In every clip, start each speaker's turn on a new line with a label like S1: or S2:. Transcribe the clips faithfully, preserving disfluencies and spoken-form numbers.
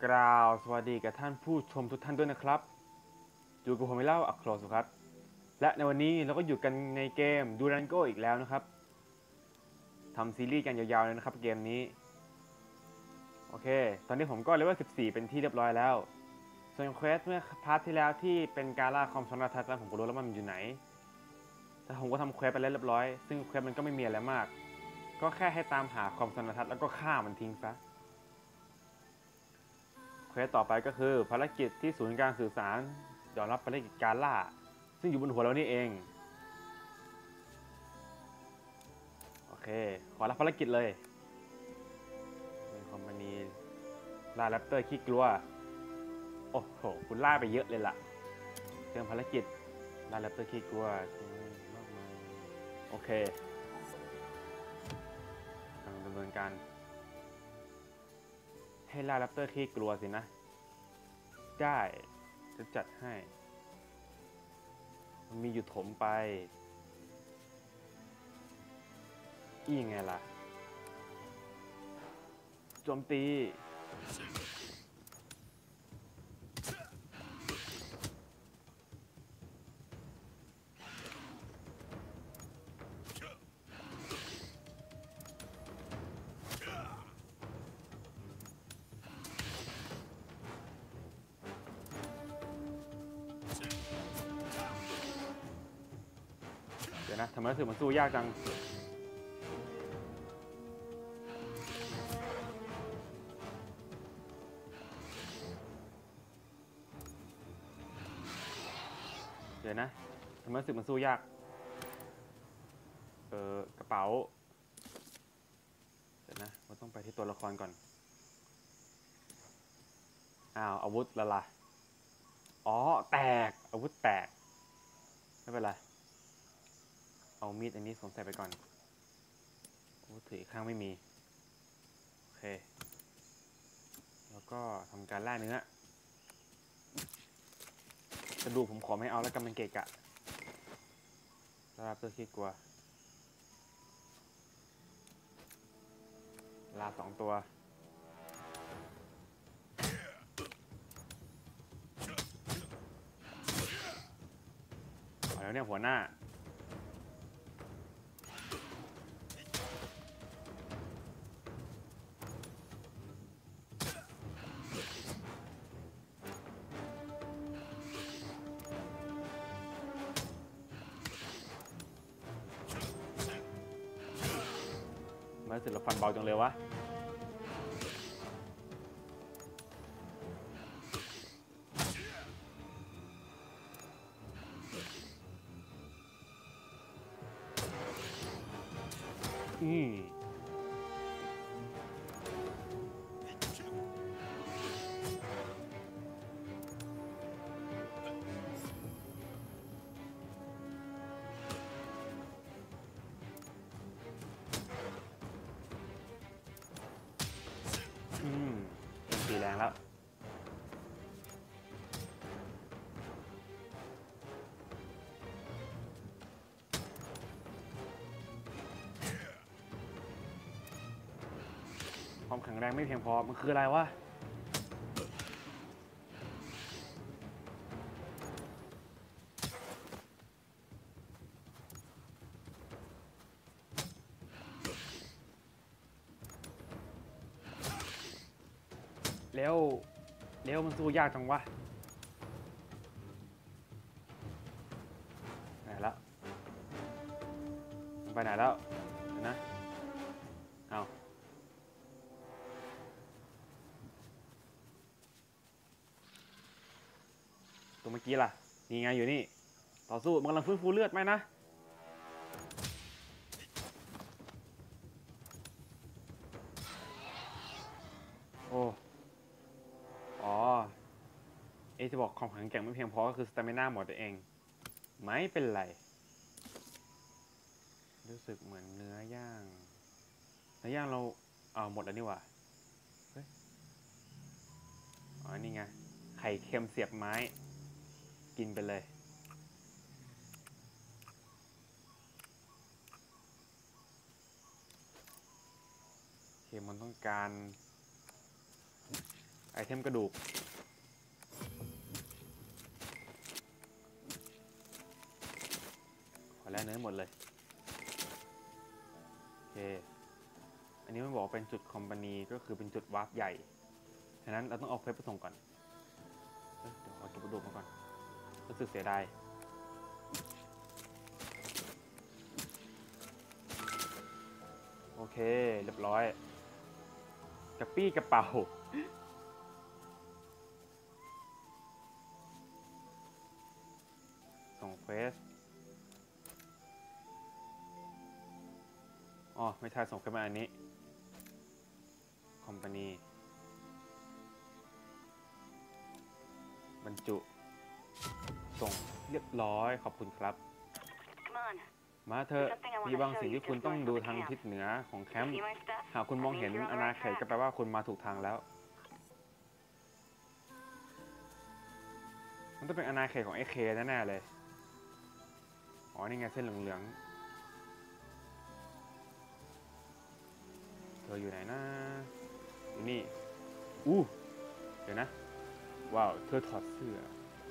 S1: ล่าวสวัสดีกับท่านผู้ชมทุกท่านด้วยนะครับอยู่กับผมเล่าอัครสุครับและในวันนี้เราก็อยู่กันในเกมดูรันโกอีกแล้วนะครับทำซีรีส์กันยาวๆเลยนะครับเกมนี้โอเคตอนนี้ผมก็เลเวลสิบสี่เป็นที่เรียบร้อยแล้วส่วนเควสเมื่อพาร์ทที่แล้วที่เป็นการล่าคอมโซนาทัศน์ผมก็รู้แล้วมันอยู่ไหนแต่ผมก็ทำเควสไปแล้วเรียบร้อยซึ่งเควสมันก็ไม่มีอะไรมากก็แค่ให้ตามหาคอมโซนาทัศน์แล้วก็ฆ่ามันทิ้งซะเควสต่อไปก็คือภารกิจที่ศูนย์การสื่อสารยอมรับภารกิจการล่าซึ่งอยู่บนหัวเรานี่เองโอเคขอรับภารกิจเลยเป็นคอมพานีล่าแรปเตอร์ขี้กลัวโอ้โหคุณล่าไปเยอะเลยล่ะเรื่องภารกิจล่าแรปเตอร์ขี้กลัวมากมายโอเคกำลังดำเนินการให้ล่าแรปเตอร์ขี้กลัวสินะได้จะจัดให้มันมีอยู่ถมไปอีไงล่ะโจมตีเดี๋ยวนะทำไมรู้สึกมันสู้ยากจังเดี๋ยวนะทำไมรู้สึกมันสู้ยากเออกระเป๋าเดี๋ยวนะเราต้องไปที่ตัวละครก่อนอ้าวอาวุธละล่ะอ๋อแตกอาวุธแตกไม่เป็นไรเอามีดอันนี้สวมใส่ไปก่อนอาวุธถือข้างไม่มีโอเคแล้วก็ทำการล่าเนื้อกระดูกผมขอไม่เอาแล้วกันมันเกะกะลาเพื่อขี้กลัวลาสองตัวแล้วเนี่ยหัวหน้ามาสึกเราฟันเบาจังเลยวะอืมอืมตีแรงแล้วความแข็งแรงไม่เพียงพอมันคืออะไรวะเร็วเร็วมันสู้ยากจังวะไหนแล้วมันไปไหนแล้วนะเอาตัวเมื่อกี้ล่ะนี่ไงอยู่นี่ต่อสู้มันกำลังฟื้นฟูเลือดไหมนะโอ้อ๋อเอจะบอกความแข็งแกร่งไม่เพียงพอก็คือสเตมิน่าหมดตัวเองไม่เป็นไรรู้สึกเหมือนเนื้อย่างเนื้อย่างเราเอาหมดแล้วนี่หว่าเฮ้ยอ๋อนี่ไงไข่เค็มเสียบไม้กินไปเลยเค็มมันต้องการไอเทมกระดูกขอแลกเนื้อหมดเลยโอเคอันนี้มันบอกเป็นจุดคอมพานีก็คือเป็นจุดวาร์ปใหญ่ฉะนั้นเราต้องเอาเควสไปส่งก่อนเดี๋ยวขอเก็บกระดูกมาก่อนรู้สึกเสียดายโอเคเรียบร้อยกระปี้กระเป๋าส่งเควสอ๋อไม่ใช่ส่งเควสมาอันนี้คอมพานีบรรจุส่งเรียบร้อยขอบคุณครับมาเถอะมีบางสิ่งที่คุณต้องดูทางทิศเหนือของแคมป์หากคุณมองเห็นอาณาเขตก็แปลว่าคุณมาถูกทางแล้วมันต้องเป็นอาณาเขตของไอ้เคแน่ๆเลยอ๋อนี่ไงเส้นเหลืองๆเธออยู่ไหนนะอยู่นี่อู้เดี๋ยวนะว้าวเธอถอดเสื้อ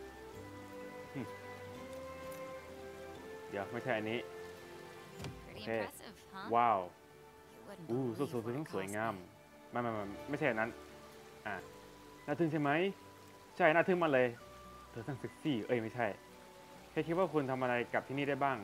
S1: เดี๋ยวไม่ใช่อันนี้โอเคว้าวอู้สุดๆเธอต้องสวยงามไม่ไม่ไม่ไม่ใช่อันนั้นอ่ะน่าทึ่งใช่ไหมใช่น่าทึ่งมาเลยเธอทั้งเซ็กซี่เอ้ยไม่ใช่แค่คิดว่าคุณทำอะไรกับที่นี่ได้บ้าง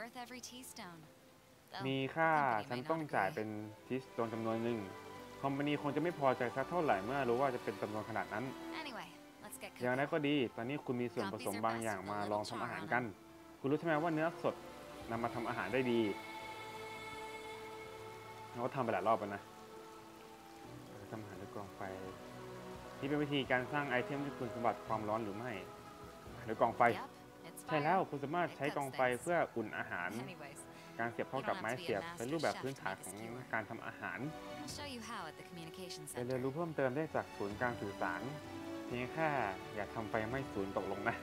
S1: มีค่าฉันต้องจ่ายเป็นทิสโตนจำนวนหนึ่งคอมพานีคงจะไม่พอใจสักเท่าไหร่เมื่อรู้ว่าจะเป็นจำนวนขนาดนั้นอย่างไรก็ดีตอนนี้คุณมีส่วนผสมบางอย่างมาลองทำอาหารกันคุณรู้ใช่ไหมว่าเนื้อสดนำมาทำอาหารได้ดีเราก็ทำไปหลายรอบแล้วนะทำอาหารด้วยกองไฟนี่เป็นวิธีการสร้างไอเทมที่คุณสมบัติความร้อนหรือไม่ด้วยกองไฟใช่แล้วคุณสามารถใช้กองไฟเพื่ออุ่นอาหารการเสียบเข้ากับไม้เสียบเป็นรูปแบบพื้นฐานของการทำอาหารเรียนรู้เพิ่มเติมได้จากศูนย์การสื่อสารเพียงแค่อย่าทำไฟไหม้ศูนย์ตกลงนะ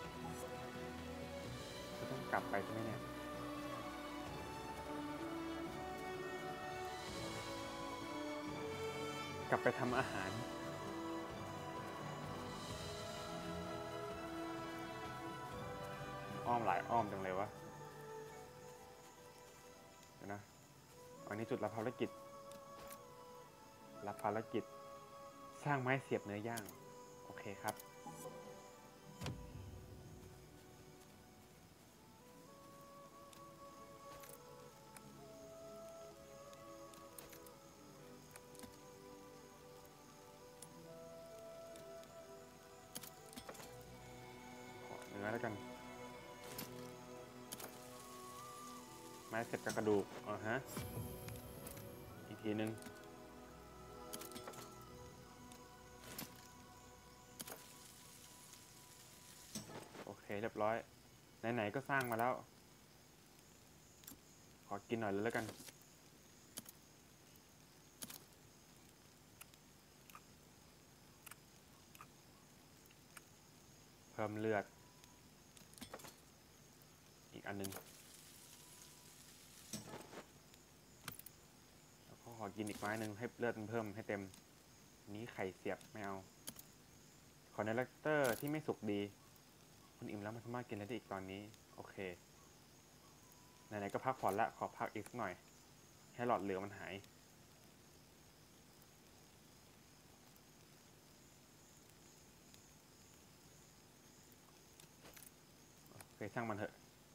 S1: จะต้องกลับไปใช่ไหมเนี่ยกลับไปทำอาหารอ้อมหลายอ้อมจังเลยวะเดี๋ยวนะอันนี้จุดรับภารกิจรับภารกิจสร้างไม้เสียบเนื้อย่างโอเคครับขอเนื้อแล้วกันไม้เสียบกับกระดูกอ๋อฮะอีกทีนึงโอเคเรียบร้อยไหนๆก็สร้างมาแล้วขอกินหน่อยเลยแล้วกันเพิ่มเลือดอีกอันนึงแล้วก็ขอกินอีกไม้นึงให้เลือดมันเพิ่มให้เต็มนี้ไข่เสียบไม่เอาขอในเลคเตอร์ที่ไม่สุกดีคุณอิ่มแล้วมันสามารถกินได้อีกตอนนี้โอเคไหนๆก็พักผ่อนละขอพักอีกหน่อยให้หลอดเหลืองมันหายโอเคช่างมันเถอะ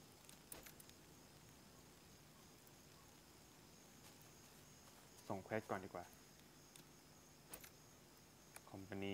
S1: ส่งเควสก่อนดีกว่าคอมพานี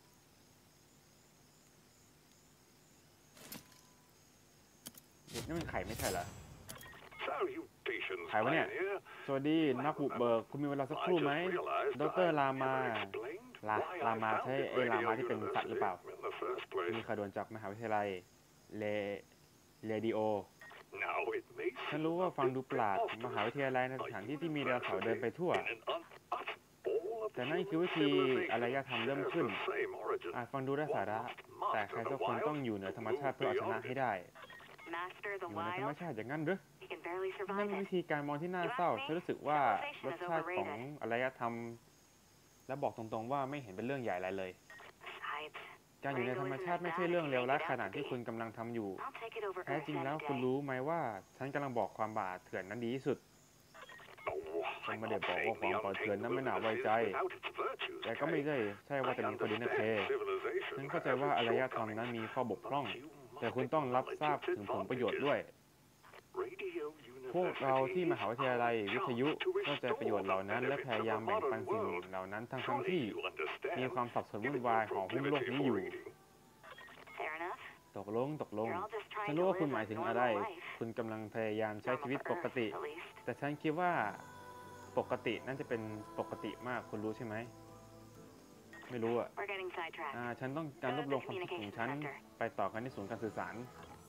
S1: เด็กนี่มันไข่ไม่ใช่เหรอไข่วะเนี่ยสวัสดีนักบุกเบิกคุณมีเวลาสักครู่ไหมดรลามาลาลามาใช่ไอ้ลามาที่เป็นสัตว์หรือเปล่ามีข่าวด่วนจากมหาวิทยาลัยเลเรดิโอฉันรู้ว่าฟังดูแปลกมหาวิทยาลัยในสถานที่ที่มีดาวเสาร์เดินไปทั่วแต่นั่นคือวิธีอารยธรรมเริ่มขึ้นอาจฟังดูไร้สาระแต่ใครสักคนต้องอยู่เหนือธรรมชาติเพื่อเอาชนะให้ได้อยู่ในธรรมชาติอย่างนั้นหรือนั่นเป็นวิธีการมองที่น่าเศร้าฉันรู้สึกว่ารสชาติของอารยธรรมและบอกตรงๆว่าไม่เห็นเป็นเรื่องใหญ่อะไรเลย
S2: Besides,
S1: การอยู่ในธรรมชาติไม่ใช่เรื่องเลวร้ายขนาดที่คุณกำลังทำอยู่
S2: I'll take it over
S1: แท้
S2: Earth
S1: จริงแล้ว
S2: any
S1: คุณ
S2: day.
S1: รู้ไหมว่าฉันกำลังบอกความบาปเถื่อนนั้นดีที่สุด ฉันไม่ได้บอกว่าความบาปเถื่อนนั้นไม่น่าไว้ใจ แต่ก็ไม่ได้ใช่ว่าจะมีข้อดีนะเคฉันเข้าใจว่าอารยธรรมนั้นมีข้อบกพร่อง แต่คุณต้องรับทราบถึงผลประโยชน์ด้วย พวกเราที่มหาวิทยาลัยวิทยุเข้าใจประโยชน์เหล่านั้นและพยายามแบ่งปันสิ่งเหล่านั้นทั้งทั้งที่มีความสับสนวุ่นวายของหุ้มโลกนี้อยู่
S2: Fair enough.
S1: ตกลงตกลง
S2: You're all just
S1: ฉัน
S2: trying
S1: รู้
S2: to
S1: ว่าคุณ
S2: live
S1: หมาย
S2: a
S1: ถึงอะไร
S2: normal life.
S1: คุณกำลังพยายามใช้ชีวิต
S2: Normal
S1: ป
S2: for
S1: กติ
S2: Earth, at least.
S1: แต่ฉันคิดว่าปกตินั่นจะเป็นปกติมากคุณรู้ใช่ไหม ไม่รู้อ่ะ
S2: We're getting sidetracked.
S1: อ่าฉันต้องการรวบรวมความคิดของฉันไปต่อกันที่ศูนย์การสื่อสาร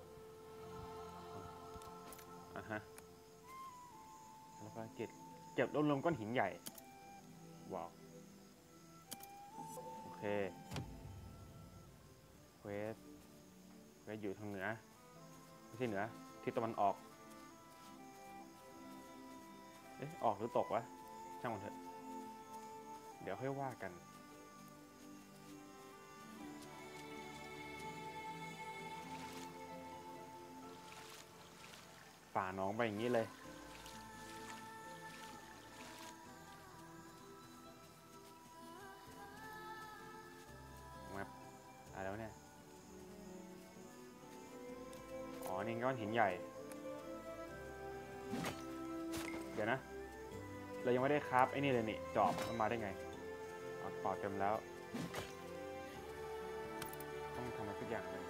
S1: อ่ะฮะแล้วก็เก็บเก็บรวบรวมก้อนหินใหญ่ว้าวโอเคเควสเควสอยู่ทางเหนือไม่ใช่เหนือทิศตะวันออกเอ๊ะออกหรือตกวะช่างมันเถอะเดี๋ยวค่อยว่ากันป่าน้องไปอย่างนี้เลยมาอะไรแล้วเนี่ยอ๋อนี่ก้อนหินใหญ่เดี๋ยวนะเรายังไม่ได้คราฟไอ้นี่เลยนี่จอบมันมาได้ไงเอาปอดเต็มแล้วต้องทำอะไรสักอย่างหนึ่ง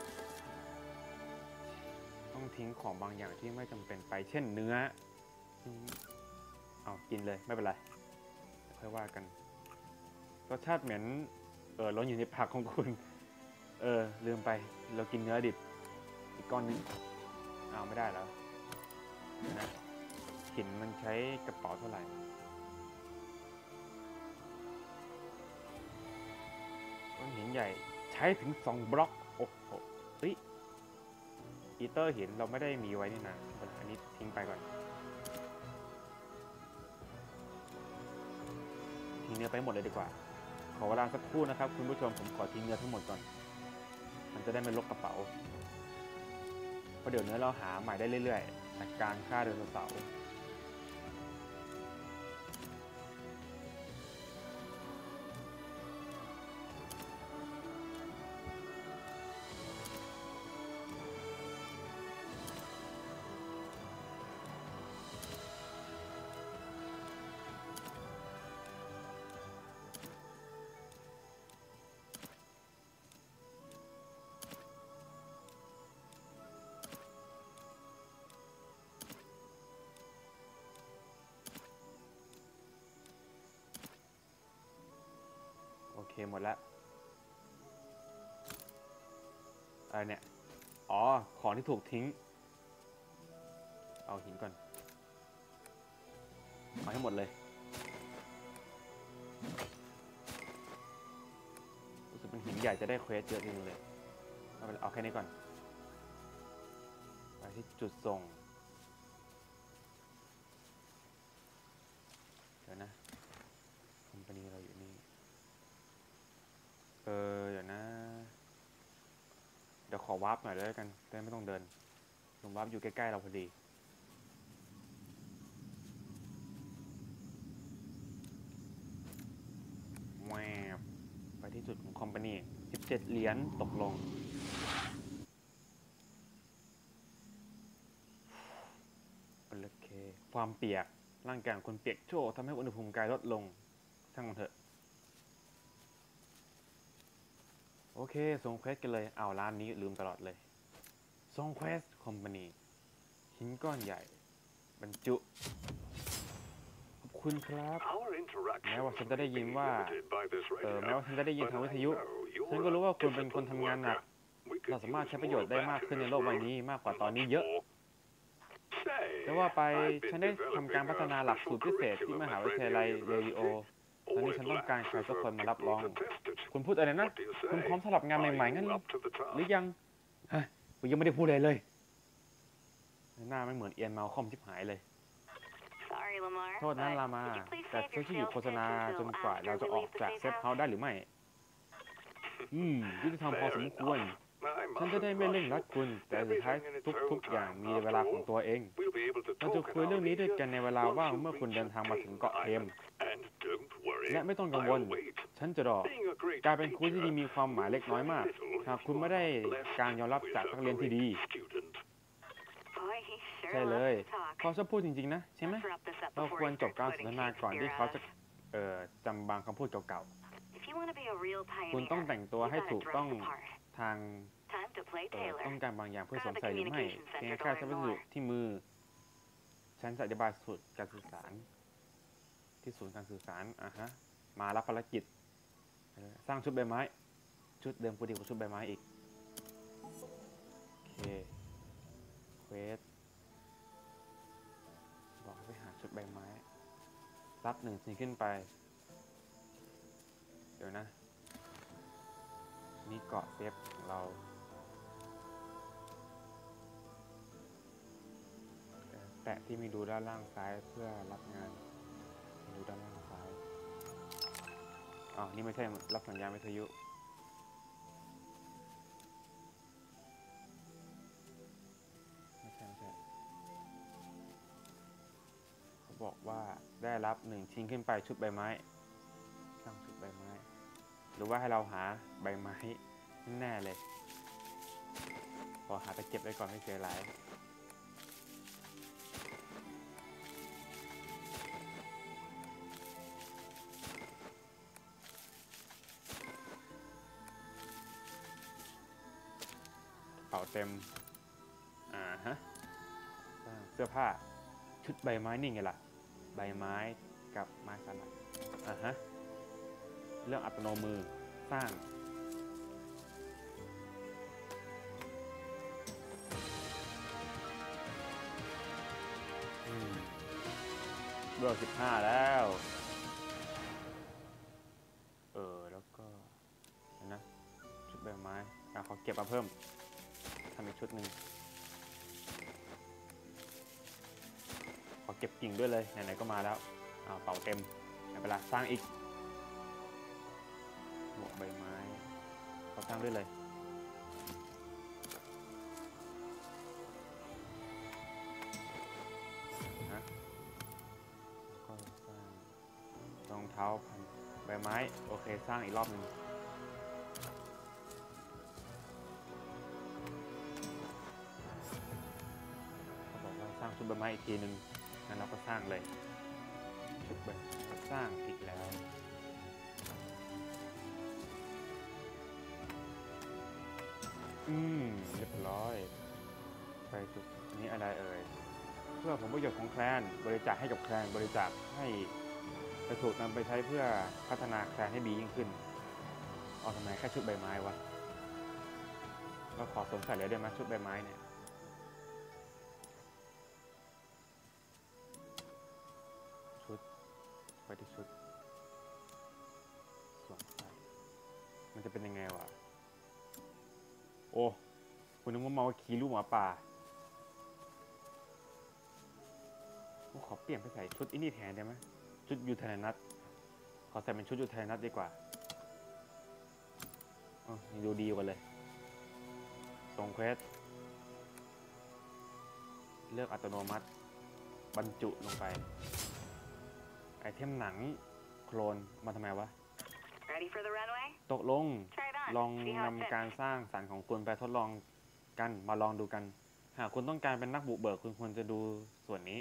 S1: ต้องทิ้งของบางอย่างที่ไม่จำเป็นไปเช่นเนื้อเอากินเลยไม่เป็นไรค่อยว่ากันรสชาติเหมือนเออล้นอยู่ในผักของคุณเออลืมไปเรากินเนื้อดิบอีกก้อนนึงเอาไม่ได้แล้วนะหินมันใช้กระเป๋าเท่าไหร่ก้อนหินใหญ่ใช้ถึงสองบล็อกโอ้โหเฮ้ยอีเตอร์หินเราไม่ได้มีไว้นี่นะอันนี้ทิ้งไปก่อนทิ้งเนื้อไปหมดเลยดีกว่าขอเวลาสักครู่นะครับคุณผู้ชมผมขอทิ้งเนื้อทั้งหมดก่อนมันจะได้ไม่รกกระเป๋าเพราะเดี๋ยวเนื้อเราหาใหม่ได้เรื่อยๆจากการฆ่าไดโนเสาร์โอเคหมดแล้วอะไรเนี่ยอ๋อของที่ถูกทิ้งเอาหินก่อนเอาให้หมดเลยรู้สึกเป็นหินใหญ่จะได้เควสเยอะจริงเลยเอาไปเอาแค่นี้ก่อนไปที่จุดส่งเดี๋ยวนะคอมพานีเราอยู่นี่เออเดี๋ยวนะเดี๋ยวขอวาร์ปหน่อยเลยกันจะไม่ต้องเดินลงวาร์ปอยู่ใกล้ๆเราพอดีแวบไปที่จุดของคอมพานีสิบเจ็ดเหรียญตกลงโอเคความเปียกร่างกายของคนเปียกโชกทำให้อุณหภูมิกายลดลงช่างมันเถอะโอเคส่งเควสกันเลยเอาร้านนี้ลืมตลอดเลยส่งเควสคอมพานีหินก้อนใหญ่บรรจุขอบคุณครับแม้ว่าฉันจะได้ยินว่าเออแม้ว่าฉันจะได้ยินทางวิทยุฉันก็รู้ว่าคุณเป็นคนทำงานหนักเราสามารถใช้ประโยชน์ได้มากขึ้นในโลกใบนี้มากกว่าตอนนี้เยอะแต่ว่าไปฉันได้ทำการพัฒนาหลักสูตรพิเศษที่มหาวิทยาลัยเรดิโอตอนนี้ฉันต้องการใครสักคนมารับรองคุณพูดอะไรนะคุณพร้อมสำหรับงานใหม่ๆงั้นหรือยังฮะผมยังไม่ได้พูดอะไรเลยหน้าไม่เหมือนเอียนมาลคอมชิบหายเลย
S2: Sorry, Sorry, Lamar.
S1: โทษนะ
S2: but
S1: ลามา
S2: could you please
S1: แต่
S2: save
S1: เธอ
S2: your
S1: ช่วยหยุด
S2: sales
S1: โฆษณา
S2: pitch
S1: จ
S2: until
S1: นกว่า
S2: after
S1: เราจะ
S2: we
S1: ออก
S2: leave the
S1: จาก
S2: safe
S1: เซฟ
S2: house?
S1: เฮาส์ได้หรือไม่ อืมยุติธรรมพอ
S3: Fair
S1: สมควร
S3: enough. I
S1: ฉันจะได้
S3: mustn't
S1: ไม่เร่ง
S3: rush
S1: รัด
S3: you.
S1: คุณ แต่สุดท้าย
S3: Everything in its
S1: ทุก
S3: own
S1: ๆ อย่าง
S3: time.
S1: มีเวลา
S3: After
S1: ของ
S3: all,
S1: ตัวเอง
S3: we'll be able to
S1: เราจะ
S3: talk
S1: คุย
S3: in
S1: เรื่อง
S3: our
S1: นี้ด้วย
S3: leisure
S1: กันในเวลา
S3: once
S1: ว่าง
S3: you
S1: เมื่อคุณ
S3: reach
S1: เดิน
S3: the
S1: ทางมาถึง
S3: Tame
S1: เกาะเทม
S3: Island. And don't worry,
S1: และไม่ต้องกังวล
S3: I'll wait.
S1: ฉันจะรอ
S3: Being a great
S1: การเป็นครูที่ดี
S3: teacher
S1: มีความหมายเล็กน้อยมาก
S3: little
S1: หาก
S3: if
S1: คุณ
S3: you
S1: ไม่
S3: are
S1: ได้
S3: blessed
S1: การยอมรับ
S3: with
S1: จาก
S3: a
S1: นักเรียนที่
S3: great
S1: ดี
S3: student.
S2: Boy, he
S1: ใช่
S2: sure
S1: เลย
S2: loves to talk.
S1: เขาชอบพูดจริง ๆ นะ ใช่ไหม
S2: Let's wrap this up
S1: เรา
S2: before
S1: ควร
S2: he
S1: จบ
S2: starts
S1: การสน
S2: quoting
S1: ทนาก่อนที่
S2: Shakespeare
S1: เขา
S2: at
S1: จะ
S2: us.
S1: เอ่อจำบางคำพูดเก่า
S2: If you want to be a real
S1: ๆ คุณ
S2: pioneer,
S1: ต้องแต่งตัว
S2: you
S1: ให้
S2: gotta
S1: ถูก
S2: dress
S1: ต้อง
S2: the part.
S1: ทาง
S2: Time to play
S1: เอ่อ
S2: Taylor.
S1: ต้องการบางอย่างเพื่อ
S2: Go
S1: ส
S2: to
S1: วม
S2: the
S1: ใส่หรือไม่
S2: communication
S1: เพียง
S2: center
S1: แค่
S2: to
S1: ใช้
S2: learn
S1: วัสดุ
S2: more.
S1: ที่มือ ฉันจะอธิบายสูตรการสื่อสาร ที่ศูนย์การสื่อสารอ่ะฮะ มารับภารกิจเออสร้างชุดใบไม้ ชุดเดิมกูดีกว่าชุดใบไม้อีก โอเค เควส บอกให้ไปหาชุดใบไม้ รับหนึ่งสิ่งขึ้นไป เดี๋ยวนะ นี่เกาะเซฟของเราเอ่อแตะที่มีดูด้านล่างซ้ายเพื่อรับงานดูด้านล่างซ้าย อ๋อ นี่ไม่ใช่รับสัญญาณวิทยุ ไม่ใช่ไม่ใช่ เขาบอกว่าได้รับหนึ่งชิ้นขึ้นไปชุดใบไม้ สร้างชุดใบไม้ หรือว่าให้เราหาใบไม้แน่เลย พอหาไปเก็บไว้ก่อนไม่เสียหลาย เป๋าเต็ม อ่าฮะสร้างเสื้อผ้า ชุดใบไม้นี่ไงล่ะ ใบไม้กับไม้สลัด อ่าฮะ เรื่องอัตโนมือ สร้าง อืมเบอร์สิบห้าแล้ว เออ แล้วก็เห็นนะ ชุดใบไม้อ่ะขอเก็บมาเพิ่มทำอีกชุดหนึ่งขอเก็บกิ่งด้วยเลย ไหนๆก็มาแล้วอ่าเป่าเต็มไม่เป็นไรสร้างอีกหมวกใบไม้ขอสร้างด้วยเลยนะก็สร้างรองเท้าพันใบไม้โอเคสร้างอีกรอบหนึ่งเขาบอกว่าสร้างชุดใบไม้อีกทีหนึ่งงั้นเราก็สร้างเลยชุดใบสร้างอีกแล้วอืมเรียบร้อยไปจุดนี้อะไรเอ่ยเพื่อผลประโยชน์ของแคลนบริจาคให้กับแคลนบริจาคให้จะถูกนำไปใช้เพื่อพัฒนาแคลนให้ดียิ่งขึ้นเอาทำไมแค่ชุดใบไม้วะเราขอสวมใส่เลยได้ไหมชุดใบไม้เนี่ยชุดไปที่ชุดสวมใส่มันจะเป็นยังไงวะโอ้คุณนึกว่ามาขี่ลูกหมาป่าผมขอเปลี่ยนไปใส่ชุดอินี่แทนได้ไหมชุดยูเทนนัทขอใส่เป็นชุดยูเทนนัทดีกว่าอ๋อนี่ดูดีกว่าเลยส่งเควสเลือกอัตโนมัติบรรจุลงไปไอเทมหนังโคลนมาทำไมวะ
S2: Ready for the runway?
S1: ตกลง
S2: Try it on.
S1: ลอง
S2: See how it
S1: นำ
S2: fits.
S1: การสร้างสรรค์ของคุณไปทดลองกันมาลองดูกัน หากคุณต้องการเป็นนักบุกเบิกคุณควรจะดูส่วนนี้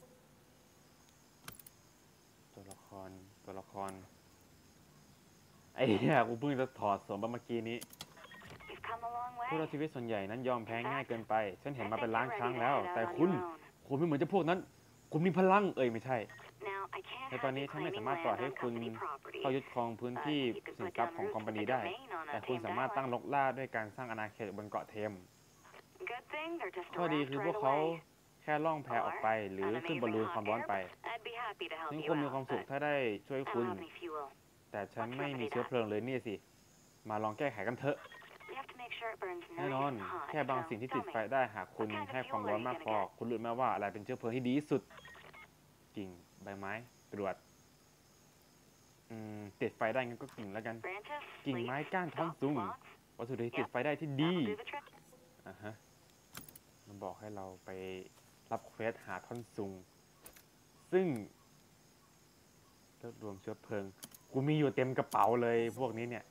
S1: ตัวละครตัวละครไอ้เหี้ยกูเพิ่งจะถอดสวมไปเมื่อกี้นี้
S2: You've come a long
S1: ผู้
S2: way.
S1: รอดชีวิตส่วนใหญ่นั้นยอมแพ้ง่ายเกินไป ฉันเห็น
S2: I
S1: มา
S2: think
S1: เป็นล้าน
S2: you're
S1: ครั้ง
S2: ready to
S1: แล้ว
S2: head out
S1: แต่
S2: on
S1: คุณ
S2: your own.
S1: คุณไม่เหมือนเจ้าพวกนั้น คุณมีพลังเอ่ยไม่ใช่
S2: Now, I can't
S1: ในตอน
S2: have
S1: นี้
S2: you
S1: ฉันไม่
S2: claiming
S1: สามารถปล่อย
S2: land
S1: ให้
S2: on
S1: คุณ
S2: company property.
S1: เข้ายึดครองพื้นที่
S2: Uh, you could
S1: สิน
S2: put
S1: ทรัพ
S2: down
S1: ย์ของ
S2: roots
S1: คอมพา
S2: and
S1: นี
S2: pick a
S1: ได้
S2: domain on a
S1: แต่คุณ
S2: tamed
S1: สามารถตั้ง
S2: island.
S1: รกล่าด้วยการสร้างอาณาเขตบนเกาะเทม
S2: Good thing they're just
S1: ข้อ
S2: a
S1: ดี
S2: raft
S1: คือพว
S2: right
S1: กเขา
S2: away.
S1: แค่ล่องแพออกไป หรือ
S2: An
S1: ขึ้นบอล
S2: amazing
S1: ลูนความ
S2: hot
S1: ร้อน
S2: air,
S1: ไป
S2: but I'd be happy to help
S1: ฉัน
S2: you
S1: คงมีความ
S2: out,
S1: สุข
S2: but
S1: ถ้าได้ช่วย
S2: I
S1: คุณ
S2: don't have any fuel.
S1: แต่ฉันไม่มีเชื้อเพลิงเลยนี่สิ มาลองแก้ไขกันเถอะ
S2: You have to make sure it burns
S1: แน่
S2: nice
S1: นอน
S2: and hot.
S1: แค่บาง
S2: So
S1: สิ่งที่
S2: tell
S1: ติด
S2: me,
S1: ไฟได้หากคุณให้ความร้อนมากพอ คุณรู้ไหมว่าอะไรเป็นเชื้อเพลิงที่ดีที่สุด จริงใบไม้ตรวจอืมติดไฟได้งั้นก็กิ่งแล้วกัน
S2: Branches,
S1: กิ่ง
S2: leaves,
S1: ไม้ก้านท่อน
S2: stalks,
S1: ซุง
S2: logs.
S1: วัตถุดิบที่ติดไฟได้ที่ดี
S2: That'll do the trick.
S1: อ่ะฮะมันบอกให้เราไปรับเควสหาท่อนซุง ซึ่งรวบรวมเชื้อเพลิง กูมีอยู่เต็มกระเป๋าเลยพวกนี้เนี่ย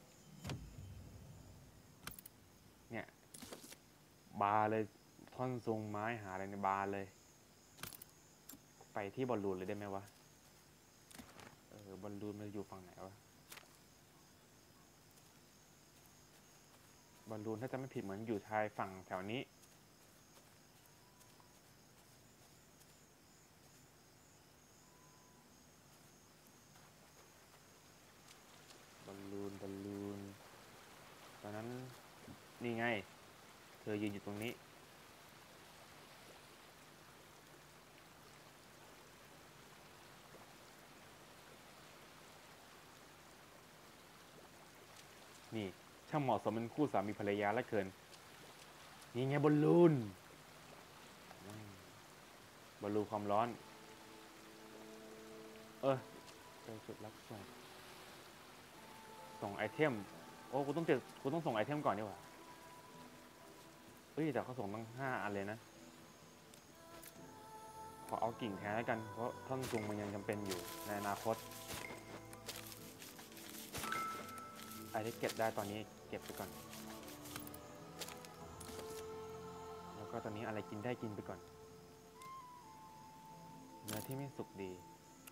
S1: เนี่ย บาร์เลยท่อนซุงไม้หาอะไรในบาร์เลย ไปที่บอลลูนเลยได้ไหมวะ เออบอลลูนมันอยู่ฝั่งไหนวะ บอลลูนถ้าจะไม่ผิดเหมือนอยู่ชายฝั่งแถวนี้ บอลลูนบอลลูนตอนนั้นนี่ไง เธอยืนอยู่ตรงนี้ นี่ช่างเหมาะสมเป็นคู่สามีภรรยาและเกิน นี่ไงบอลลูนอืมบอลลูนความร้อน เออเจอจุดรับส่ง ส่งไอเทม โอ้ กูต้องเจอกูต้องส่งไอเทมก่อนดีกว่าเฮ้ย แต่เขาส่งตั้งห้าอันเลยนะ ขอเอากิ่งแทนแล้วกัน เพราะท่อนซุงมันยังจำเป็นอยู่ในอนาคตไอที่เก็บได้ตอนนี้เก็บไปก่อน แล้วก็ตอนนี้อะไรกินได้กินไปก่อน เนื้อที่ไม่สุกดี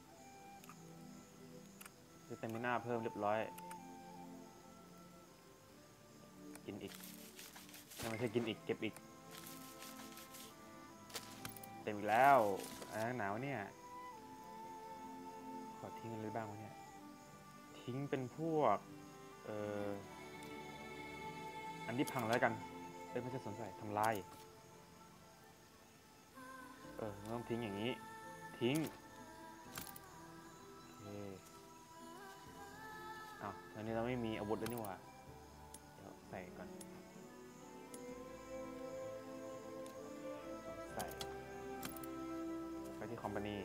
S1: วิตามิน่าเพิ่มเรียบร้อย กินอีกไม่ใช่กินอีกเก็บอีก เต็มอีกแล้วอ่าหนาวเนี่ย ขอทิ้งอะไรบ้างวะเนี่ย ทิ้งเป็นพวก เอ่อ อันที่พังแล้วกันเอ้ยไม่ใช่สนใจทำลาย เออต้องทิ้งอย่างนี้ ทิ้ง โอเคอ้าวตอนนี้เราไม่มีอาวุธแล้วนี่หว่า เดี๋ยวใส่ก่อน ใส่ ไปที่คอมพานี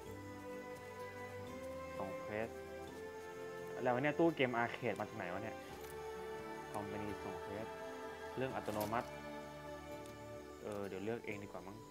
S1: ส่งเควส แล้วเนี่ยตู้เกมอาร์เคดมาจากไหนวะเนี่ย คอมพานีส่งเควส เรื่องอัตโนมัติ เออเดี๋ยวเลือกเองดีกว่ามั้ง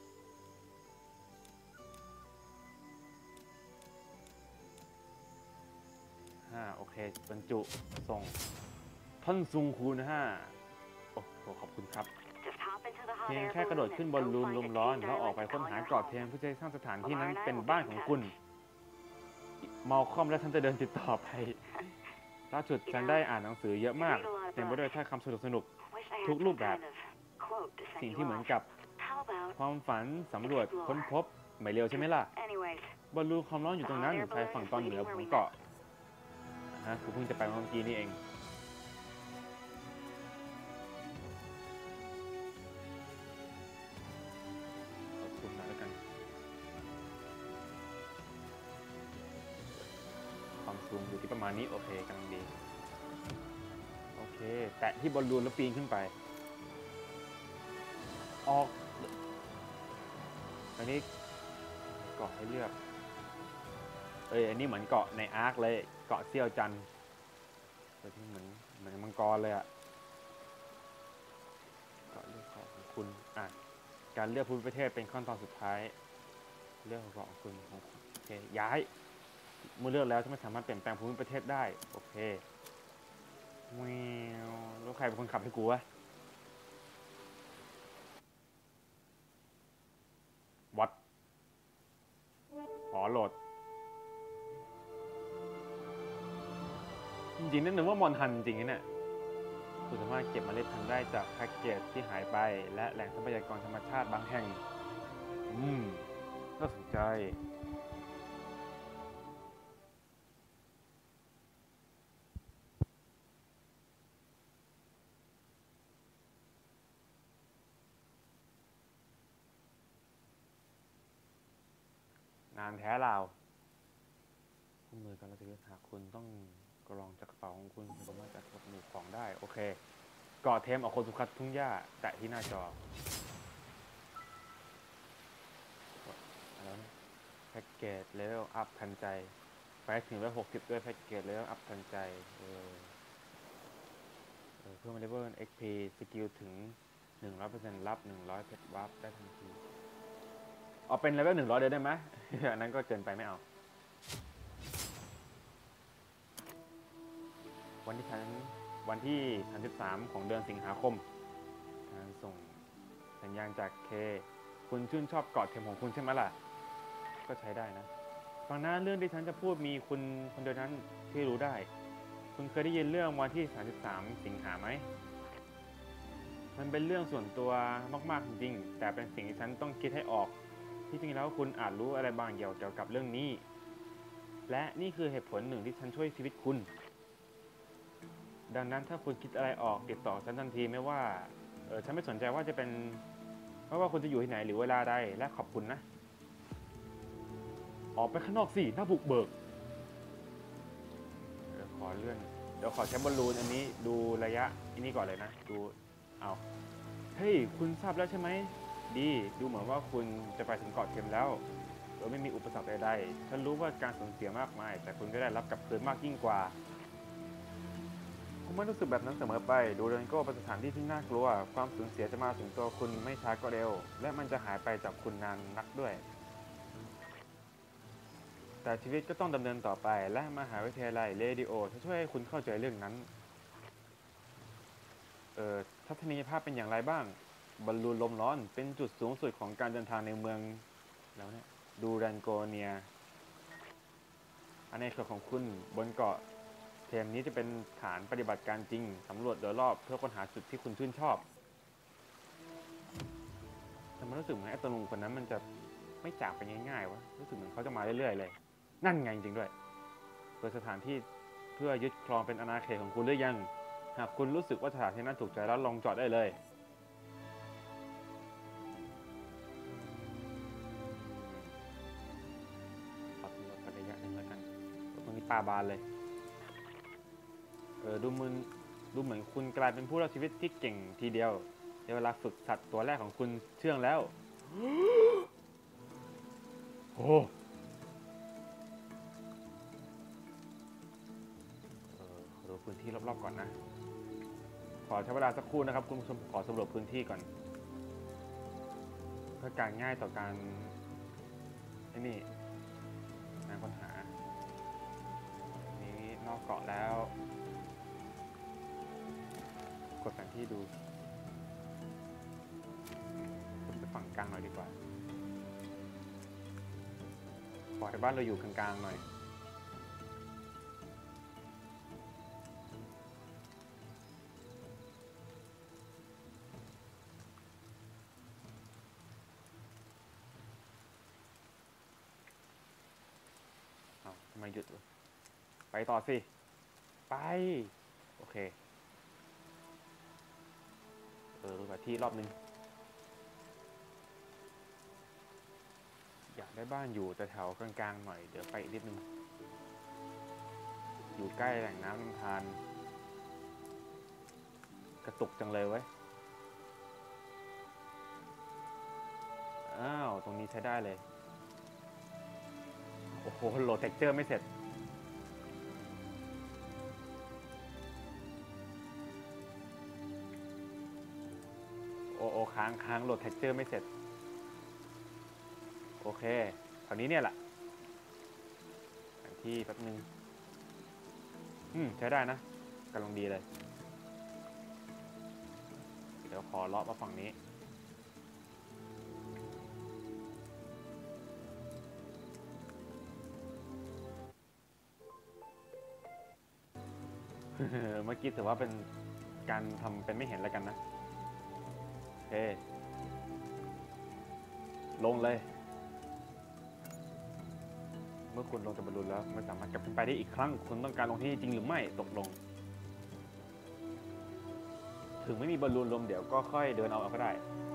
S1: ห้าโอเคบรรจุส่งท่อนซุงคูณห้าโอ้โหขอบคุณครับ
S2: Just hop into the hot
S1: เพียง
S2: air
S1: แค่กระโดด
S2: balloon
S1: ขึ้น
S2: and
S1: บอล
S2: go
S1: ลูน
S2: find
S1: ล
S2: a
S1: มร้อน
S2: tea
S1: แล้วออก
S2: darling
S1: ไป
S2: to
S1: ค้น
S2: call
S1: หา
S2: your
S1: เกาะ
S2: home.
S1: เทียมเพื่อจะสร้างสถานที่
S2: Lamar
S1: นั้น
S2: and I
S1: เป็น
S2: will
S1: บ้าน
S2: be
S1: ข
S2: in
S1: อง
S2: touch.
S1: คุณมอลคอมและฉันจะเดินติดต่อไปล่าสุดฉันได้อ่านหนังสือเยอะมากเต็มไปด้วยถ้อยคำสนุกสนุก
S2: Wish I had
S1: ทุกรูป
S2: some
S1: แบบ
S2: kind of quote to send
S1: สิ่ง
S2: you
S1: ที่เหมือน
S2: off.
S1: กับ
S2: How about
S1: ความฝันสำรวจค้นพบไม่เร็วใช่ไหมล่ะ
S2: anyways?
S1: บอลลูนความร้อนอยู่ตรงนั้นชายฝั่งตอนเหนือของเกาะนะฮะกูเพิ่งจะไปเมื่อกี้นี่เองขอบคุณนะแล้วกันความสูงอยู่ที่ประมาณนี้โอเคกำลังดีโอเคแตะที่บอลลูนแล้วปีนขึ้นไปออกอันนี้เกาะให้เลือกเอ้ยอันนี้เหมือนเกาะในอาร์คเลยเกาะเซี่ยวจันทร์เออที่เหมือนเหมือนมังกรเลยอะเกาะเลือกเกาะของคุณอ่ะการเลือกภูมิประเทศเป็นขั้นตอนสุดท้ายเลือกเกาะของคุณของคุณโอเคย้ายเมื่อเลือกแล้วจะไม่สามารถเปลี่ยนแปลงภูมิประเทศได้โอเคแมวแล้วใครเป็นคนขับให้กูวะวัดอ๋อโหลดจริงๆนั่นนึกว่ามอนทันจริงๆเนี่ยคุณสามารถเก็บเมล็ดพันธุ์ได้จากแพ็กเกจที่หายไปและแหล่งทรัพยากรธรรมชาติบางแห่งอืมน่าสนใจนานแท้ลาวคู่มือการรับหากคุณต้องกรองจากกระเป๋าของคุณคุณสามารถจัดกับหมู่ของได้โอเคเกาะเทมเอาคนสุขัดทุ่งหญ้าแตะที่หน้าจออะไรนะแพ็กเกเกจเลเวลอัพทันใจไปถึงเลเวลหกสิบด้วยแพ็กเกจเลเวลอัพทันใจเออเออเพิ่มเลเวล เอ็กซ์ พี สกิลถึง หนึ่งร้อยเปอร์เซ็นต์ รับ หนึ่งร้อยเพชรวับได้ทันทีเอาเป็นเลเวลหนึ่งร้อยเดือนได้ไหม อันนั้นก็เกินไปไม่เอาวันที่ฉันวันที่สามสิบสามของเดือนสิงหาคมการส่งสัญญาณจากเคคุณชื่นชอบเกาะเข็มของคุณใช่ไหมล่ะก็ใช้ได้นะฟังนะเรื่องที่ฉันจะพูดมีคุณคนเดียวนั้นที่รู้ได้คุณเคยได้ยินเรื่องวันที่สามสิบสามสิงหาไหมมันเป็นเรื่องส่วนตัวมากๆจริงๆแต่เป็นสิ่งที่ฉันต้องคิดให้ออกที่จริงแล้วคุณอาจรู้อะไรบางอย่างเกี่ยวกับเรื่องนี้และนี่คือเหตุผลหนึ่งที่ฉันช่วยชีวิตคุณดังนั้นถ้าคุณคิดอะไรออกติดต่อฉันทันทีไม่ว่าเออฉันไม่สนใจว่าจะเป็นไม่ว่าคุณจะอยู่ที่ไหนหรือเวลาใดและขอบคุณนะออกไปข้างนอกสิหน้าบุกเบิกเดี๋ยวขอเลื่อนเดี๋ยวขอใช้บอลลูนอันนี้ดูระยะอันนี้ก่อนเลยนะดูเอาเฮ้ยคุณทราบแล้วใช่ไหมดีดูเหมือนว่าคุณจะไปถึงเกาะเข็มแล้วโดยไม่มีอุปสรรคใดๆฉันรู้ว่าการสูญเสียมากมายแต่คุณก็ได้รับกลับคืนมากยิ่งกว่าผมไม่รู้สึกแบบนั้นเสมอไปดูเรนโก้เป็นสถานที่ที่น่ากลัวความสูญเสียจะมาถึงตัวคุณไม่ช้าก็เร็วและมันจะหายไปจากคุณนานนักด้วยแต่ชีวิตก็ต้องดำเนินต่อไปและมหาวิทยาลัยเรดิโอจะช่วยให้คุณเข้าใจเรื่องนั้นเอ่อทัศนียภาพเป็นอย่างไรบ้างบอลลูนลมร้อนเป็นจุดสูงสุดของการเดินทางในเมืองแล้วเนี่ยดูรันโกเนียอาณาเขตของคุณบนเกาะเทมนี้จะเป็นฐานปฏิบัติการจริงสำรวจโดยรอบเพื่อค้นหาจุดที่คุณชื่นชอบแต่มันรู้สึกเหมือนไอ้ตัวลุงคนนั้นมันจะไม่จากไปง่ายๆวะรู้สึกเหมือนเขาจะมาเรื่อยๆเลยนั่นไงจริงๆด้วยเปิดสถานที่เพื่อยึดครองเป็นอาณาเขตของคุณหรือยังหากคุณรู้สึกว่าสถานที่นั้นถูกใจแล้วลองจอดได้เลยขอสำรวจระยะหนึ่งแล้วกันตรงนี้ป่าบานเลยเออดูเหมือนดูเหมือนคุณกลายเป็นผู้รอดชีวิตที่เก่งทีเดียวในเวลาฝึกสัตว์ตัวแรกของคุณเชื่องแล้ว โอ้เออดูพื้นที่รอบๆก่อนนะขอใช้เวลาสักครู่นะครับคุณผู้ชมขอสำรวจพื้นที่ก่อนเพื่อการง่ายต่อการไอ้นี่การค้นหานี้นอกเกาะแล้วกดแผนที่ดูไปฝั่งกลางหน่อยดีกว่าขอให้บ้านเราอยู่กลางๆหน่อยเอาทำไมหยุดวะไปต่อสิไปโอเคเออดูแผนที่รอบนึงอยากได้บ้านอยู่แต่แถวกลางๆหน่อยเดี๋ยวไปอีกนิดนึงอยู่ใกล้แหล่งน้ำลำธารกระตุกจังเลยเว้ยอ้าวตรงนี้ใช้ได้เลยโอ้โหโหลดเท็กเจอร์ไม่เสร็จโอโอค้างค้างโหลดเท็กเจอร์ไม่เสร็จโอเคแถวนี้เนี่ยแหละแผนที่แป๊บนึงอืมใช้ได้นะกำลังดีเลยเดี๋ยวขอเลาะมาฝั่งนี้ เมื่อกี้ถือว่าเป็นการทำเป็นไม่เห็นแล้วกันนะโอเคลงเลยเมื่อคุณลงจากบอลลูนแล้วไม่สามารถกลับขึ้นไปได้อีกครั้งคุณต้องการลงที่นี่จริงหรือไม่ตกลงถึงไม่มีบอลลูนลมเดี๋ยวก็ค่อยเดินเอาก็ได้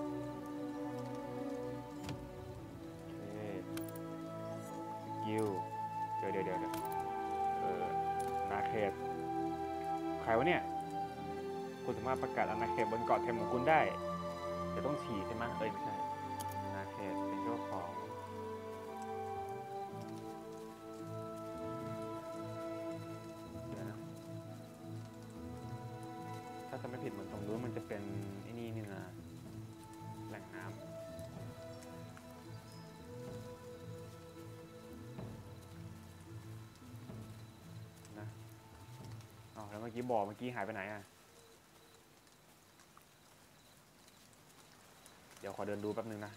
S1: โอเคสกิลเดี๋ยวเดี๋ยวเดี๋ยวเออนาเขตใครวะเนี่ยคุณสามารถประกาศอาณาเขตบนเกาะเทมของคุณได้จะต้องฉี่ใช่ไหมเอ้ยไม่ใช่อาณาเขตเป็นเจ้าของถ้าจะไม่ผิดเหมือนตรงนู้นมันจะเป็นไอ้นี่นี่นะแหล่งน้ำนะอ๋อแล้วเมื่อกี้บอกเมื่อกี้หายไปไหนอ่ะเดี๋ยวขอเดินดูแป๊บนึงนะ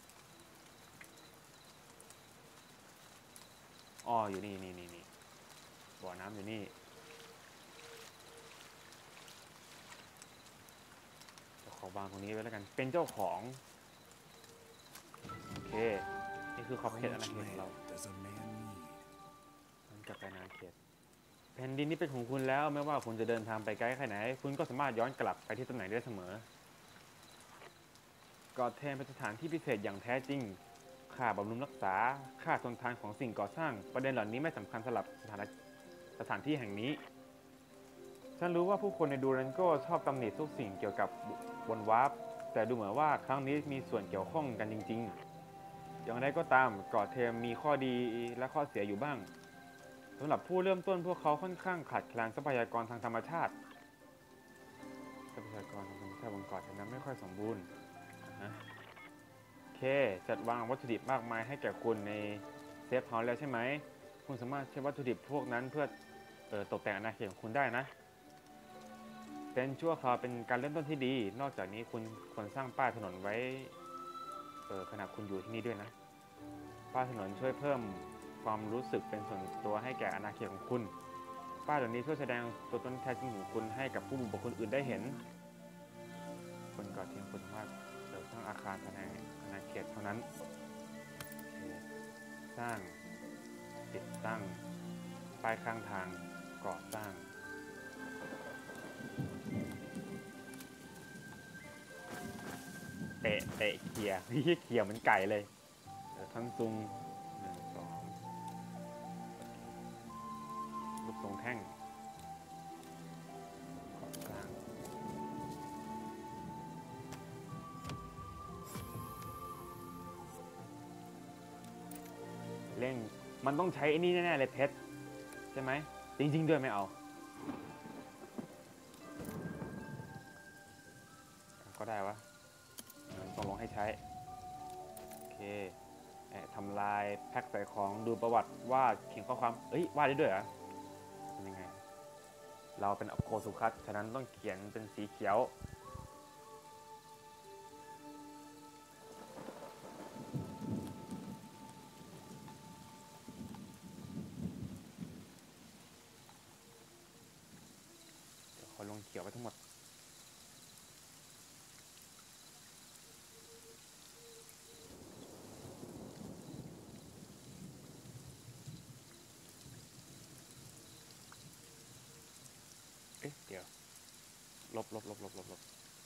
S1: อ๋ออยู่นี่นี่นี่นี่บ่อน้ำอยู่นี่ขอวางตรงนี้ไว้แล้วกันเป็นเจ้าของโอเคนี่คือขอบเขตอาณาเขตของเรามันกลับไปอาณาเขตแผ่นดินนี้เป็นของคุณแล้วไม่ว่าคุณจะเดินทางไปไกลแค่ไหนคุณก็สามารถย้อนกลับไปที่ตำแหน่งได้เสมอก่อแทนเป็นสถานที่พิเศษอย่างแท้จริงค่าบำรุงรักษาค่าทนทานของสิ่งก่อสร้างประเด็นเหล่านี้ไม่สำคัญสำหรับสถานสถานที่แห่งนี้ฉันรู้ว่าผู้คนในดูรันโกชอบตำหนิทุกสิ่งเกี่ยวกับบนวาร์ปแต่ดูเหมือนว่าครั้งนี้มีส่วนเกี่ยวข้องกันจริงๆอย่างไรก็ตามเกาะเทมมีข้อดีและข้อเสียอยู่บ้างสำหรับผู้เริ่มต้นพวกเขาค่อนข้างขาดแคลนทรัพยากรทางธรรมชาติทรัพยากรทางธรรมชาติบนเกาะเทมนั้นไม่ค่อยสมบูรณ์นะโอเคจัดวางวัตถุดิบมากมายให้แก่คุณในเซฟเฮาส์แล้วใช่ไหมคุณสามารถใช้วัตถุดิบพวกนั้นเพื่อเอ่อตกแต่งอาณาเขตของคุณได้นะเป็นชั่วคราวเป็นการเริ่มต้นที่ดีนอกจากนี้คุณควรสร้างป้ายถนนไว้เออขณะคุณอยู่ที่นี่ด้วยนะป้ายถนนช่วยเพิ่มความรู้สึกเป็นส่วนตัวให้แก่อาณาเขตของคุณป้ายเหล่านี้ช่วยแสดงตัวตนแท้จริงของคุณให้กับผู้บุคคลอื่นได้เห็นคนก่อเทียมคุณสามารถเสริมสร้างอาคารภายในอาณาเขตเท่านั้นสร้างติดตั้งป้ายข้างทางก่อสร้างเตะเตะเขี่ยนี่เขี่ยเหมือนไก่เลยท่านซุงหนึ่งสองรูปทรงแท่งก่อสร้างเร่งมันต้องใช้ไอ้นี่แน่ๆเลยเพชรใช่ไหมจริงๆด้วยไม่เอาก็ได้วะต้องลงให้ใช้โอเคทำลายแพ็คใส่ของดูประวัติวาดเขียนข้อความเอ้ยวาดได้ด้วยเหรอเป็นยังไงเราเป็นอโคสุคัสฉะนั้นต้องเขียนเป็นสีเขียวเดี๋ยวขอลงเขียวไปทั้งหมดเอ๊ะเดี๋ยวลบลบลบลบลบลบ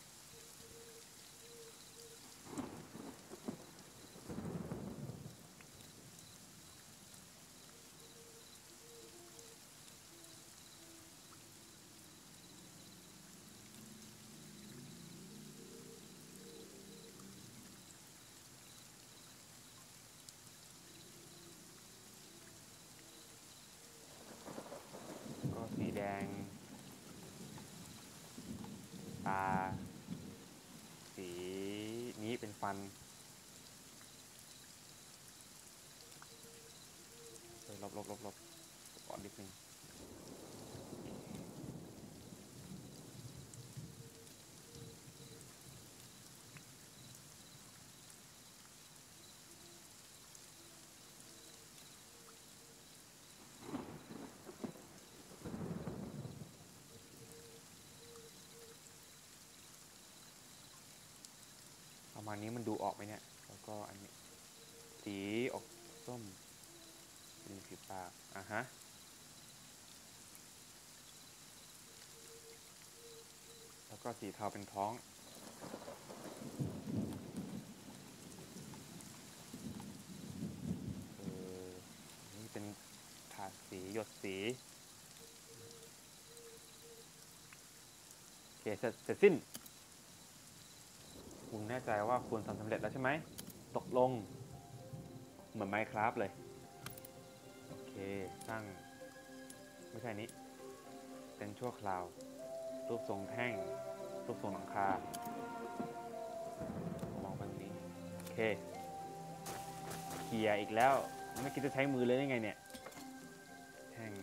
S1: ก็สีแดงตาสีนี้เป็นฟันลบลบลบลบก่อนนิดนึงประมาณนี้มันดูออกไหมเนี่ยแล้วก็อันนี้สีออกส้มเป็นสีปากอ่ะฮะแล้วก็สีเทาเป็นท้องเออนี่เป็นถาดสีหยดสีโอเคเสร็จเสร็จสิ้นคุณแน่ใจว่าคุณทำสำเร็จแล้วใช่ไหมตกลงเหมือน Minecraft เลยโอเคสร้างไม่ใช่นี้เป็นชั่วคราวรูปทรงแท่งรูปทรงหลังคามองแบบนี้โอเคเกียร์อีกแล้วไม่คิดจะใช้มือเลยยังไงเนี่ยแท่ง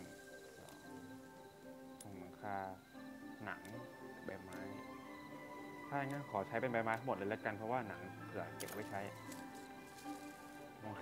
S1: สองทรงหลังคาหนังใบไม้ถ้าอย่างนั้นขอใช้เป็นใบไม้ทั้งหมดเลยแล้วกันเพราะว่าหนังเผื่อเก็บไว้ใช้โอเค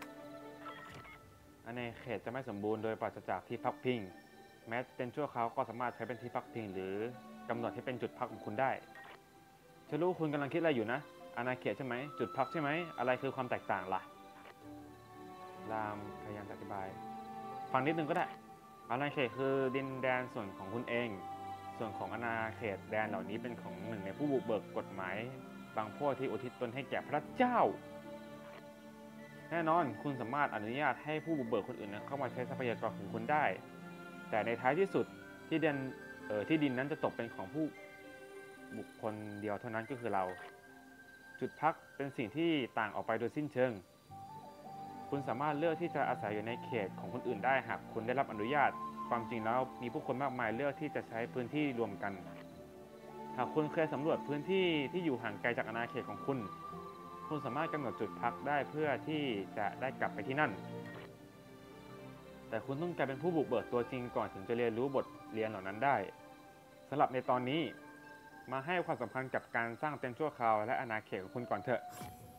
S1: อันในเขตจะไม่สมบูรณ์โดยปราศจากที่พักพิงแม้เป็นชั่วคราวก็สามารถใช้เป็นที่พักพิงหรือกำหนดให้เป็นจุดพักของคุณได้ฉันรู้คุณกำลังคิดอะไรอยู่นะอาณาเขตใช่ไหมจุดพักใช่ไหมอะไรคือความแตกต่างล่ะรามพยายามอธิบายฟังนิดนึงก็ได้อาณาเขตคือดินแดนส่วนของคุณเองส่วนของอาณาเขตแดนเหล่านี้เป็นของหนึ่งในผู้บุกเบิกกฎหมายบางพวกที่อุทิศตนให้แก่พระเจ้าแน่นอนคุณสามารถอนุญาตให้ผู้บุกเบิกคนอื่นเข้ามาใช้ทรัพยากรของคุณได้แต่ในท้ายที่สุดที่ดินเอ่อที่ดินนั้นจะตกเป็นของผู้บุคคลเดียวเท่านั้นก็คือเราจุดพักเป็นสิ่งที่ต่างออกไปโดยสิ้นเชิงคุณสามารถเลือกที่จะอาศัยอยู่ในเขตของคนอื่นได้หากคุณได้รับอนุญาตความจริงแล้วมีผู้คนมากมายเลือกที่จะใช้พื้นที่รวมกันหากคุณเคยสำรวจพื้นที่ที่อยู่ห่างไกลจากอาณาเขตของคุณคุณสามารถกำหนดจุดพักได้เพื่อที่จะได้กลับไปที่นั่นแต่คุณต้องกลายเป็นผู้บุกเบิกตัวจริงก่อนถึงจะเรียนรู้บทเรียนเหล่านั้นได้สำหรับในตอนนี้มาให้ความสำคัญกับการสร้างเต็นท์ชั่วคราวและอาณาเขตของคุณก่อนเถอะ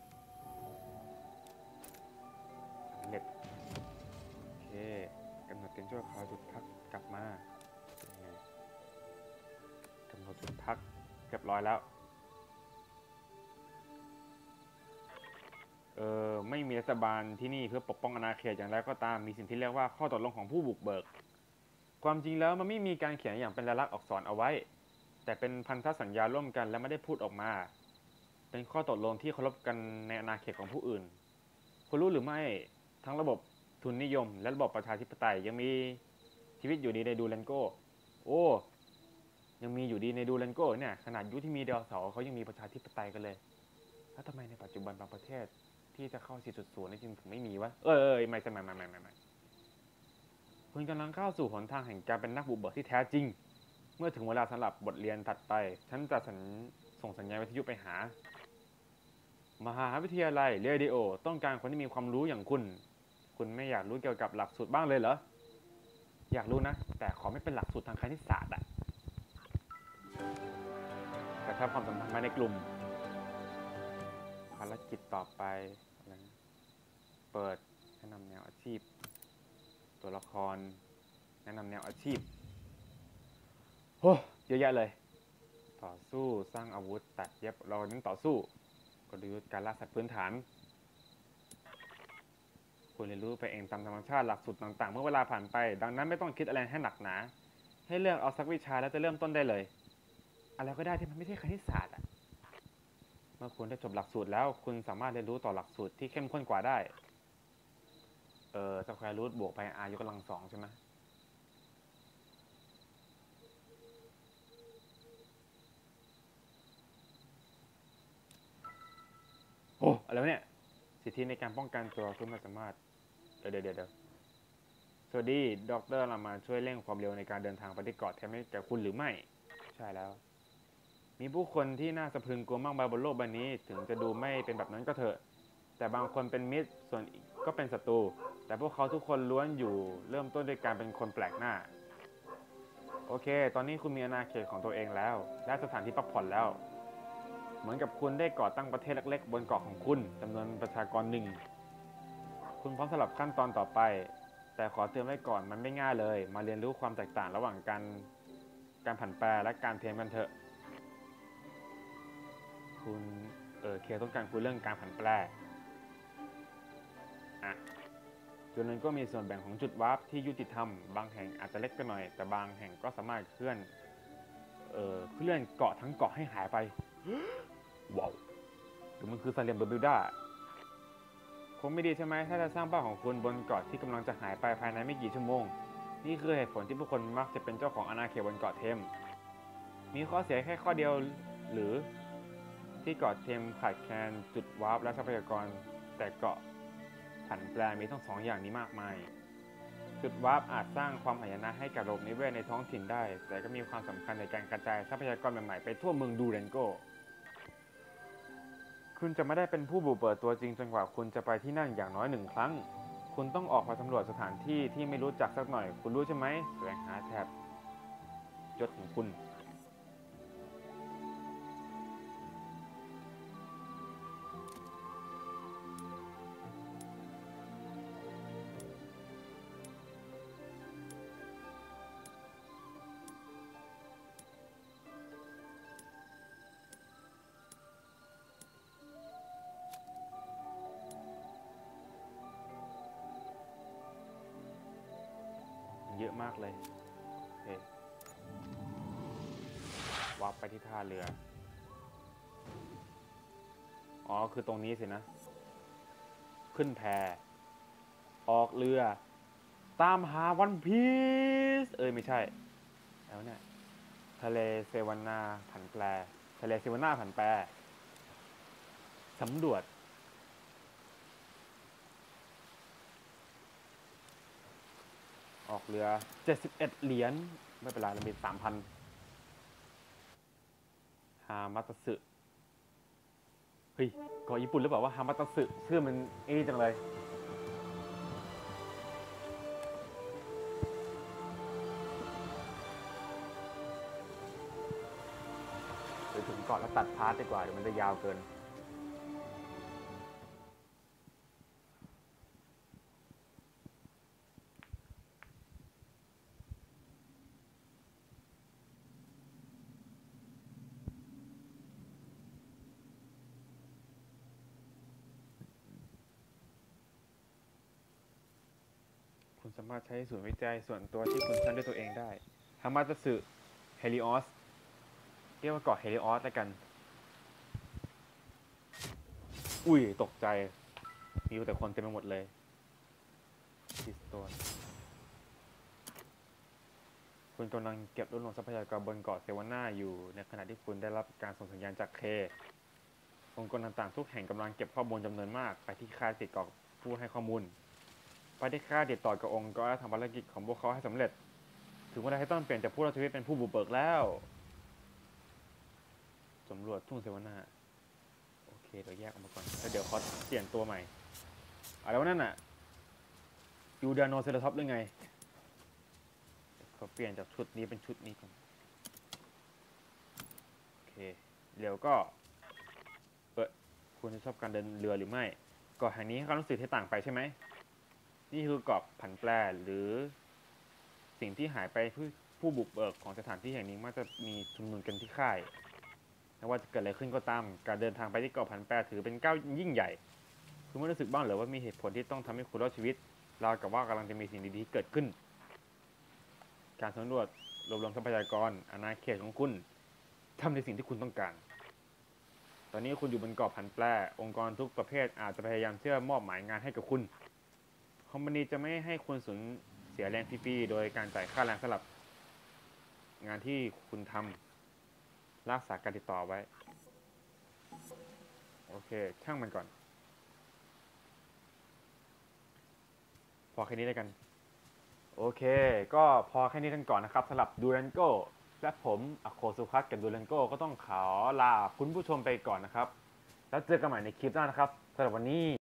S1: สำเร็จโอเคกำหนดเต็นท์ชั่วคราวจุดพักกลับมากำหนดจุดพักเรียบร้อยแล้วเออไม่มีรัฐบาลที่นี่เพื่อปกป้องอาณาเขตอย่างไรก็ตามมีสิ่งที่เรียกว่าข้อตกลงของผู้บุกเบิกความจริงแล้วมันไม่มีการเขียนอย่างเป็นลายลักษณ์อักษรเอาไว้แต่เป็นพันธสัญญาร่วมกันและไม่ได้พูดออกมาเป็นข้อตกลงที่เคารพกันในอาณาเขตของผู้อื่นคุณรู้หรือไม่ทั้งระบบทุนนิยมและระบบประชาธิปไตยยังมีชีวิตอยู่ดีในดูแลนโกโอ้ยังมีอยู่ดีในดูแลนโกเนี่ยขนาดยุคที่มีดาวเสาร์เขายังมีประชาธิปไตยกันเลยแล้วทำไมในปัจจุบันบางประเทศที่จะเข้า สี่จุดศูนย์ นี่จริงถึงไม่มีวะเออเออไม่ใช่ไม่ไม่ไม่ไม่ไม่คุณกำลังเข้าสู่หนทางแห่งการเป็นนักบุกเบิกที่แท้จริงเมื่อถึงเวลาสำหรับบทเรียนถัดไปฉันจะส่งสัญญาณวิทยุไปหามหาวิทยาลัยเรดิโอต้องการคนที่มีความรู้อย่างคุณคุณไม่อยากรู้เกี่ยวกับหลักสูตรบ้างเลยเหรออยากรู้นะแต่ขอไม่เป็นหลักสูตรทางคณิตศาสตร์อะกระชับความสัมพันธ์ในกลุ่มภารกิจต่อไปเปิดแนะนำแนวอาชีพตัวละครแนะนำแนวอาชีพโอ้เยอะแยะเลยต่อสู้สร้างอาวุธตัดเย็บเราเน้นต่อสู้กลยุทธ์การล่าสัตว์พื้นฐานคุณเรียนรู้ไปเองตามธรรมชาติหลักสูตรต่างๆเมื่อเวลาผ่านไปดังนั้นไม่ต้องคิดอะไรให้หนักหนาให้เลือกเอาสักวิชาแล้วจะเริ่มต้นได้เลยอะไรก็ได้ที่มันไม่ใช่คณิตศาสตร์อะเมื่อคุณได้จบหลักสูตรแล้วคุณสามารถเรียนรู้ต่อหลักสูตรที่เข้มข้นกว่าได้เออสแควร์รูทบวกไป r ยกกำลังสองใช่ไหมโอ้อะไรวะเนี่ยสิทธิในการป้องกันตัวคุณไม่สามารถเดี๋ยวเดี๋ยวเดี๋ยวสวัสดีด็อกเตอร์เรามาช่วยเร่งความเร็วในการเดินทางไปที่เกาะแทมให้แก่คุณหรือไม่ใช่แล้วมีผู้คนที่น่าสะพรึงกลัวมากมายบนโลกใบนี้ถึงจะดูไม่เป็นแบบนั้นก็เถอะแต่บางคนเป็นมิตรส่วนอีกก็เป็นศัตรูแต่พวกเขาทุกคนล้วนอยู่เริ่มต้นด้วยการเป็นคนแปลกหน้าโอเคตอนนี้คุณมีอาณาเขตของตัวเองแล้วและสถานที่พักผ่อนแล้วเหมือนกับคุณได้ก่อตั้งประเทศเล็กๆบนเกาะของคุณจำนวนประชากรหนึ่งคุณพร้อมสำหรับขั้นตอนต่อไปแต่ขอเตือนไว้ก่อนมันไม่ง่ายเลยมาเรียนรู้ความแตกต่างระหว่างการการผันแปรและการเทรนกันเถอะคุณเออเคต้องการคุยเรื่องการผันแปรอ่ะจุดนั้นก็มีส่วนแบ่งของจุดวาร์ปที่ยุติธรรมบางแห่งอาจจะเล็กไปหน่อยแต่บางแห่งก็สามารถเคลื่อนเอ่อเคลื่อนเกาะทั้งเกาะให้หายไปว้าวหรือมันคือซาเลมเบอร์บิวด้าคงไม่ดีใช่ไหมถ้าจะสร้างบ้านของคุณบนเกาะที่กำลังจะหายไปภายในไม่กี่ชั่วโมงนี่คือเหตุผลที่ผู้คนมักจะเป็นเจ้าของอาณาเขตบนเกาะเทมมีข้อเสียแค่ข้อเดียวหรือที่เกาะเทมขาดแคลนจุดวาร์ปและทรัพยากรแต่เกาะผันแปรมีทั้งสองอย่างนี้มากมายจุดวาร์ปอาจสร้างความหายนะให้กับระบบนิเวศในท้องถิ่นได้ แต่ก็มีความสำคัญในการกระจายทรัพยากรใหม่ๆไปทั่วเมืองดูเรนโกคุณจะไม่ได้เป็นผู้บุกเบิกตัวจริงจนกว่าคุณจะไปที่นั่นอย่างน้อยหนึ่งครั้งคุณต้องออกมาสำรวจสถานที่ที่ไม่รู้จักสักหน่อยคุณรู้ใช่ไหมแสวงหาแถบยศของคุณเยอะมากเลยโอเควาร์ปไปที่ท่าเรืออ๋อคือตรงนี้สินะขึ้นแพออกเรือตามหาวันพีซเอ้ยไม่ใช่แล้วเนี่ยทะเลเซวานาผันแปรทะเลเซวานาผันแปรสำรวจออกเรือเจ็ดสิบเอ็ดเหรียญไม่เป็นไรเรามี สามพัน ฮามาตะสึเฮ้ยเกาะญี่ปุ่นหรือเปล่าว่าฮามาตะสึชื่อมันเอ๊จังเลยไปถึงเกาะแล้วตัดพาร์ทดีกว่าเดี๋ยวมันจะยาวเกินคุณสามารถใช้ศูนย์วิจัยส่วนตัวที่คุณสร้างด้วยตัวเองได้ฮามาตะสึเฮลิออสเรียกว่าเกาะเฮลิออสแล้วกันอุ้ยตกใจมีแต่คนเต็มไปหมดเลยดิสโตนคุณกำลังเก็บรวบรวมทรัพยากรบนเกาะเซวาน่าอยู่ในขณะที่คุณได้รับการส่งสัญญาณจากเคองค์กรต่างๆทุกแห่งกำลังเก็บข้อมูลจำนวนมากไปที่ค่ายติดต่อผู้ให้ข้อมูลไปที่ค่ายติดต่อกับองค์กรและทำภารกิจของพวกเขาให้สำเร็จถึงเวลาที่ต้องเปลี่ยนจากผู้รอดชีวิตเป็นผู้บุกเบิกแล้วสำรวจทุ่งเซวาน่าโอเคเดี๋ยวแยกออกมาก่อนแล้วเดี๋ยวเขาเปลี่ยนตัวใหม่อะไรวะนั่นน่ะยูดานโนเซราท็อปหรือไงเขาเปลี่ยนจากชุดนี้เป็นชุดนี้ก่อนโอเคเดี๋ยวก็เออคุณชอบการเดินเรือหรือไม่เกาะแห่งนี้ให้ความรู้สึกที่ต่างไปใช่ไหมนี่คือเกาะผันแปรหรือสิ่งที่หายไปผู้ผู้บุกเบิกของสถานที่แห่งนี้มักจะมีชุมนุมกันที่ค่ายไม่ว่าจะเกิดอะไรขึ้นก็ตามการเดินทางไปที่เกาะผันแปรถือเป็นก้าวยิ่งใหญ่คุณไม่รู้สึกบ้างหรือว่ามีเหตุผลที่ต้องทำให้คุณรอดชีวิตราวกับว่ากำลังจะมีสิ่งดีๆเกิดขึ้นการสำรวจรวบรวมทรัพยากรอาณาเขตของคุณทำในสิ่งที่คุณต้องการตอนนี้คุณอยู่บนเกาะผันแปรองค์กรทุกประเภทอาจจะพยายามเชื่อมอบหมายงานให้กับคุณคอมพานีจะไม่ให้คุณสูญเสียแรงฟรีๆโดยการจ่ายค่าแรงสลับงานที่คุณทำรักษาการติดต่อไว้โอเคช่างมันก่อนพอแค่นี้แล้วกันโอเคก็พอแค่นี้กันก่อนนะครับสำหรับดูรันโกและผมอโคสุคัสกับดูรันโกก็ต้องขอลาคุณผู้ชมไปก่อนนะครับแล้วเจอกันใหม่ในคลิปหน้านะครับสำหรับวันนี้